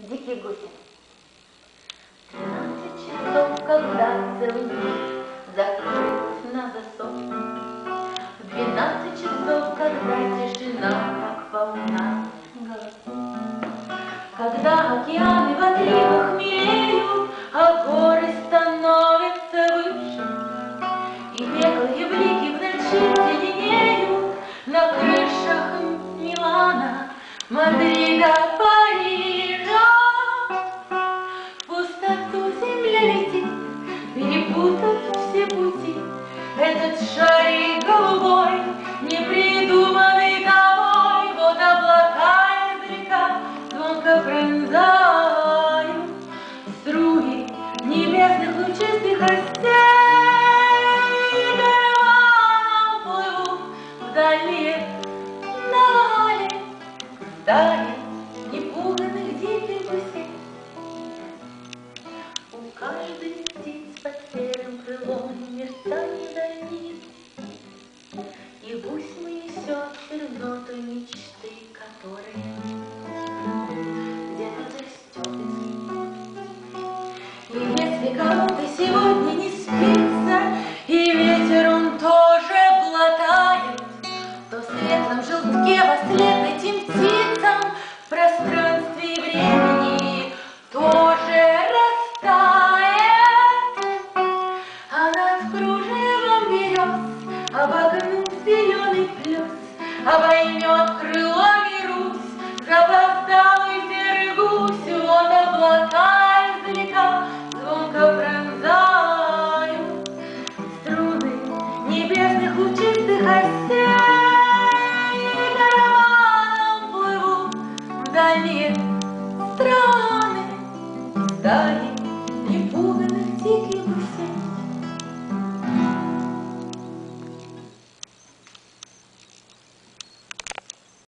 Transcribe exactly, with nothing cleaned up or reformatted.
Дикие гуси. Тринадцать часов, когда целый мир закрыт на засов. Двенадцать часов, когда тишина, как волна голосов. Когда океаны в отливах мелеют, а горы становятся выше, и беглые блики в ночи зеленеют на крышах Милана, Мадрида, Парижа. В пустоту земля летит, перепутав все пути. Этот шарик голубой, не придуманный тобой, вот облака издалека звонко пронзают струи небесных лучистых растений. Караваном плывут в дальние дали стаи непуганных диких гусей. У каждой из птиц под серым крылом мерцание зорниц, и гусь мой несет зерно той мечты, которая где-то растет. И если кому-то сегодня не спится, и ветер он тоже глотает, то в светлом желтке вослед этим птицам в пространстве и времени тоже растает. А над кружевом берез, обогнув зеленый плес, обоймет крылами Русь, запоздалый серый гусь. Вот облака издалека звонко пронзают струны небесных лучистых осей. Караваном плывут в дальние страны стаи